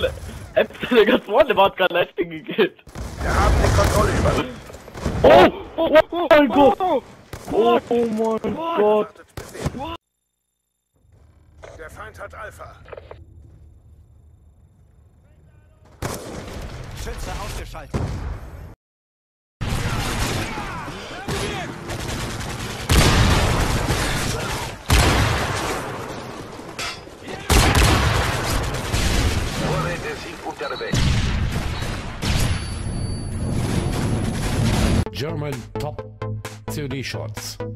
Epsilon ganz vorne war, hat gerade Lightning gekillt. Wir haben die Kontrolle über. Oh mein Gott! Oh mein Gott! Der Feind hat Alpha. Schütze ausgeschaltet. Vorräte sind unterwegs. German Top COD Shots.